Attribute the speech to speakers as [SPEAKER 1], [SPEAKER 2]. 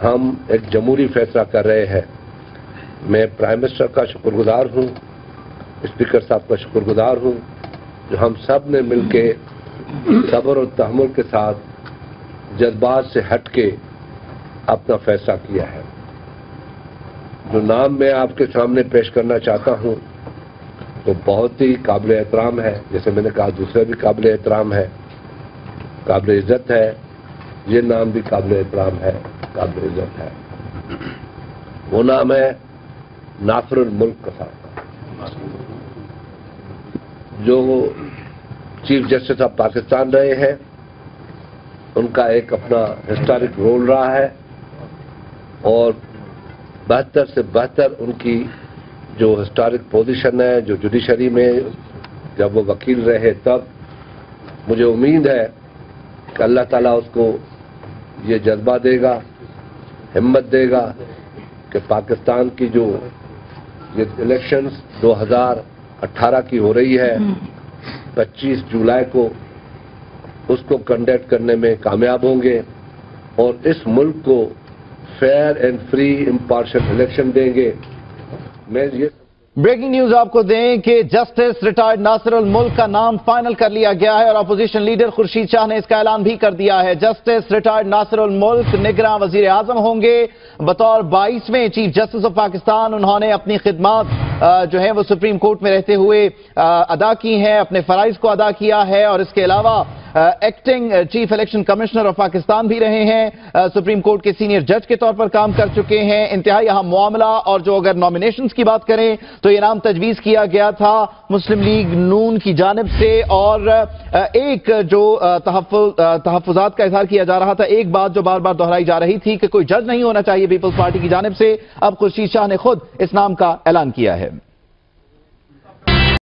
[SPEAKER 1] हम एक जमहूरी फैसला कर रहे हैं। मैं प्राइम मिनिस्टर का शुक्रगुजार हूँ, स्पीकर साहब का शुक्रगुजार हूँ, जो हम सब ने मिलके सब्र और तहम्मुल के साथ जज्बात से हट के अपना फैसला किया है। जो नाम मैं आपके सामने पेश करना चाहता हूँ तो बहुत ही काबिल एहतराम है। जैसे मैंने कहा, दूसरे भी काबिल एहतराम है, काबिल इज्जत है। ये नाम भी काबिल एहतराम है, काबिल इज्जत है। वो नाम है नासिर-ul-Mulk का साहब, जो चीफ जस्टिस ऑफ पाकिस्तान रहे हैं। उनका एक अपना हिस्टोरिक रोल रहा है और बेहतर से बेहतर उनकी जो हिस्टोरिक पोजीशन है, जो जुडिशरी में जब वो वकील रहे, तब मुझे उम्मीद है कि अल्लाह ताला उसको ये जज्बा देगा, हिम्मत देगा कि पाकिस्तान की जो ये इलेक्शंस 2018 की हो रही है, 25 जुलाई को उसको कंडक्ट करने में कामयाब होंगे और इस मुल्क को fair and free impartial election देंगे। मैं ये
[SPEAKER 2] ब्रेकिंग न्यूज आपको दें कि जस्टिस रिटायर्ड नासिर-ul-Mulk का नाम फाइनल कर लिया गया है और अपोजिशन लीडर खुर्शीद शाह ने इसका ऐलान भी कर दिया है। जस्टिस रिटायर्ड नासिर-ul-Mulk निगरां वजीर आजम होंगे। बतौर 22वें चीफ जस्टिस ऑफ पाकिस्तान उन्होंने अपनी खिदमत जो है वो सुप्रीम कोर्ट में रहते हुए अदा की हैं, अपने फराइज को अदा किया है और इसके अलावा acting chief election commissioner of Pakistan भी रहे हैं। सुप्रीम कोर्ट के सीनियर जज के तौर पर काम कर चुके हैं। इंतहाई अहम मामला। और जो अगर नॉमिनेशंस की बात करें तो ये नाम तजवीज किया गया था मुस्लिम लीग नून की जानिब से और एक जो तहफ्फुजात का इजहार किया जा रहा था, एक बात जो बार बार दोहराई जा रही थी कि कोई जज नहीं होना चाहिए पीपल्स पार्टी की जानिब से, अब खुर्शीद शाह ने खुद इस नाम का ऐलान किया है।